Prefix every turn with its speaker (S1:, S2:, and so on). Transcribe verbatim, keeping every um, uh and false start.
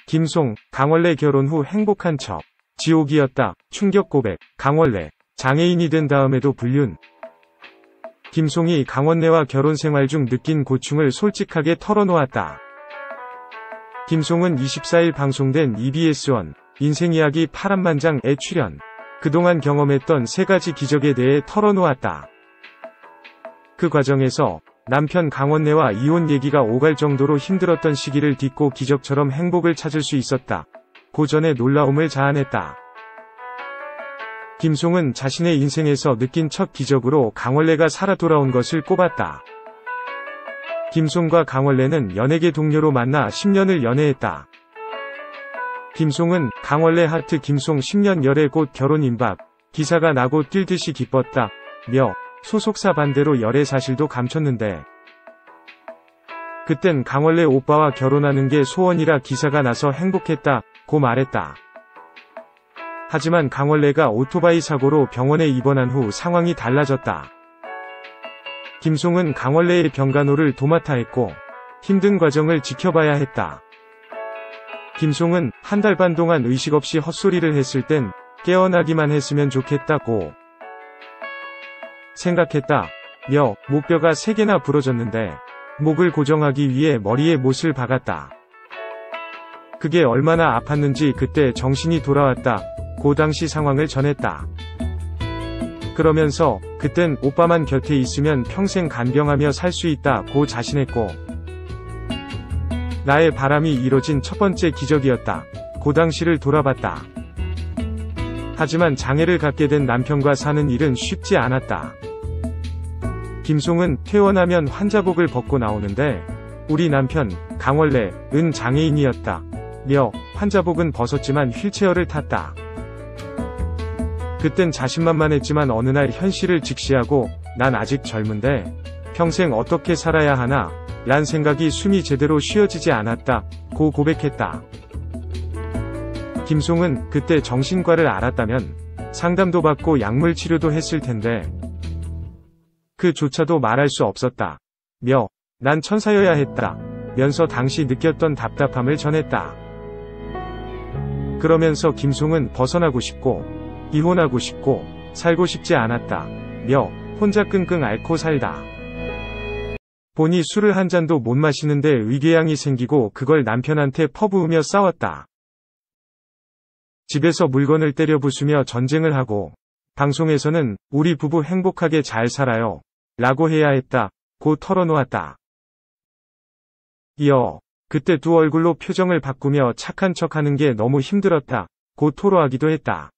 S1: 김송, 강원래 결혼 후 행복한 척. 지옥이었다. 충격 고백. 강원래. 장애인이 된 다음에도 불륜. 김송이 강원래와 결혼 생활 중 느낀 고충을 솔직하게 털어놓았다. 김송은 이십사일 방송된 이비에스원 인생이야기 파란만장에 출연. 그동안 경험했던 세 가지 기적에 대해 털어놓았다. 그 과정에서 남편 강원래와 이혼 얘기가 오갈 정도로 힘들었던 시기를 딛고 기적처럼 행복을 찾을 수 있었다. 고전의 놀라움을 자아냈다. 김송은 자신의 인생에서 느낀 첫 기적으로 강원래가 살아 돌아온 것을 꼽았다. 김송과 강원래는 연예계 동료로 만나 십 년을 연애했다. 김송은 강원래 하트 김송 십 년 열애 곧 결혼 임박, 기사가 나고 뛸듯이 기뻤다. 며 소속사 반대로 열애 사실도 감췄는데 그땐 강원래 오빠와 결혼하는 게 소원이라 기사가 나서 행복했다 고 말했다. 하지만 강원래가 오토바이 사고로 병원에 입원한 후 상황이 달라졌다. 김송은 강원래의 병간호를 도맡아 했고 힘든 과정을 지켜봐야 했다. 김송은 한 달 반 동안 의식 없이 헛소리를 했을 땐 깨어나기만 했으면 좋겠다고 생각했다. 며 목뼈가 세 개나 부러졌는데 목을 고정하기 위해 머리에 못을 박았다. 그게 얼마나 아팠는지 그때 정신이 돌아왔다. 고 당시 상황을 전했다. 그러면서 그땐 오빠만 곁에 있으면 평생 간병하며 살 수 있다 고 자신했고 나의 바람이 이뤄진 첫 번째 기적이었다. 고 당시를 돌아봤다. 하지만 장애를 갖게 된 남편과 사는 일은 쉽지 않았다. 김송은 퇴원하면 환자복을 벗고 나오는데 우리 남편 강원래은 장애인이었다. 며 환자복은 벗었지만 휠체어를 탔다. 그땐 자신만만했지만 어느 날 현실을 직시하고 난 아직 젊은데 평생 어떻게 살아야 하나 란 생각이 숨이 제대로 쉬어지지 않았다 고 고백했다. 김송은 그때 정신과를 알았다면 상담도 받고 약물 치료도 했을 텐데 그조차도 말할 수 없었다. 며 난 천사여야 했다 면서 당시 느꼈던 답답함을 전했다. 그러면서 김송은 벗어나고 싶고 이혼하고 싶고 살고 싶지 않았다. 며 혼자 끙끙 앓고 살다. 보니 술을 한 잔도 못 마시는데 위궤양이 생기고 그걸 남편한테 퍼부으며 싸웠다. 집에서 물건을 때려 부수며 전쟁을 하고 방송에서는 우리 부부 행복하게 잘 살아요 라고 해야 했다 고 털어놓았다. 이어 그때 두 얼굴로 표정을 바꾸며 착한 척하는 게 너무 힘들었다 고 토로하기도 했다.